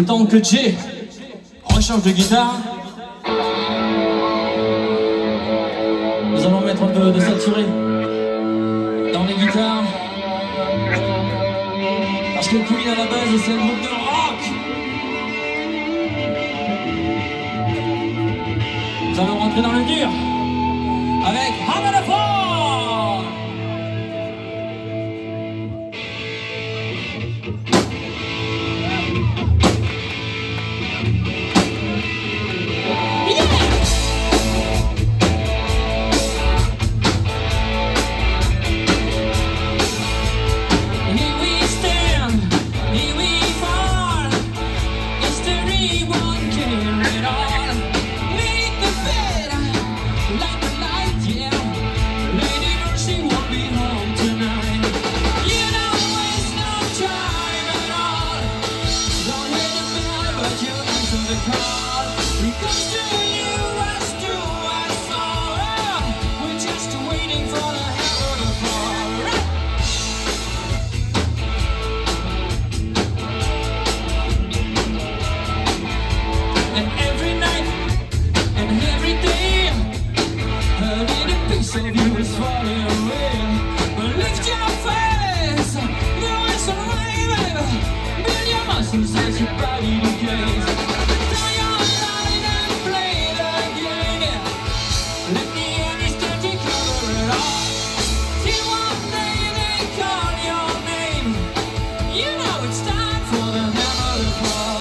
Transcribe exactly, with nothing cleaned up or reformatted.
Le temps que J rechange de guitare, nous allons mettre un peu de saturé dans les guitares. Parce que Queen à la base c'est un groupe de rock. Nous allons rentrer dans le dur avec Have the Fun. So you was falling away.